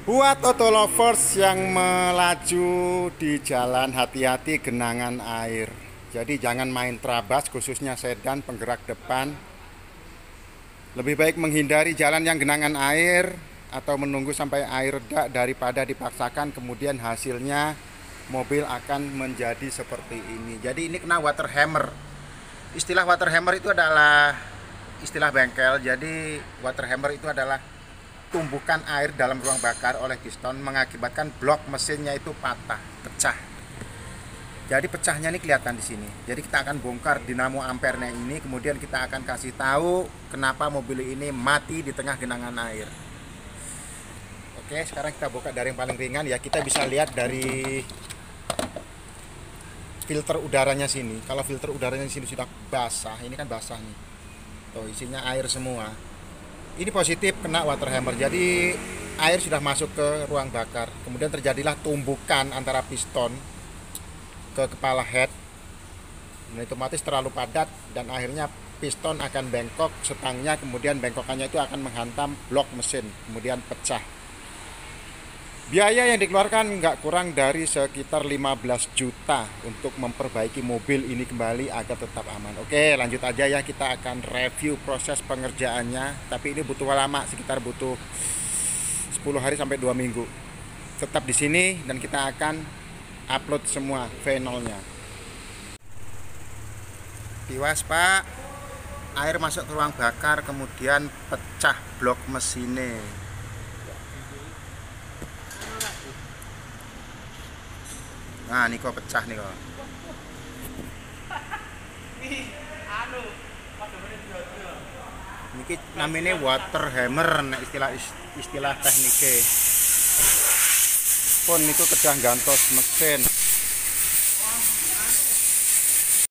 Buat auto lovers yang melaju di jalan, hati-hati genangan air. Jadi jangan main terabas, khususnya sedan penggerak depan. Lebih baik menghindari jalan yang genangan air atau menunggu sampai air reda daripada dipaksakan kemudian hasilnya mobil akan menjadi seperti ini. Jadi ini kena water hammer. Istilah water hammer itu adalah istilah bengkel. Jadi water hammer itu adalah tumbukan air dalam ruang bakar oleh piston mengakibatkan blok mesinnya itu patah, pecah. Jadi pecahnya ini kelihatan di sini. Jadi kita akan bongkar dinamo ampernya ini, kemudian kita akan kasih tahu kenapa mobil ini mati di tengah genangan air. Oke, sekarang kita buka dari yang paling ringan ya. Kita bisa lihat dari filter udaranya sini. Kalau filter udaranya di sini sudah basah, ini kan basah nih. Tuh isinya air semua. Ini positif kena water hammer, jadi air sudah masuk ke ruang bakar. Kemudian terjadilah tumbukan antara piston ke kepala head, dan otomatis terlalu padat dan akhirnya piston akan bengkok, setangnya kemudian bengkokannya itu akan menghantam blok mesin, kemudian pecah. Biaya yang dikeluarkan nggak kurang dari sekitar 15 juta untuk memperbaiki mobil ini kembali agar tetap aman. Oke, lanjut aja ya, kita akan review proses pengerjaannya. Tapi ini butuh lama, sekitar butuh 10 hari sampai 2 minggu. Tetap di sini dan kita akan upload semua V0-nya. Tiwas Pak, air masuk ke ruang bakar kemudian pecah blok mesinnya. Nah, ini kok pecah nih kok. Ini namanya water hammer, nah istilah tekniknya. Pun niku kedah gantos mesin.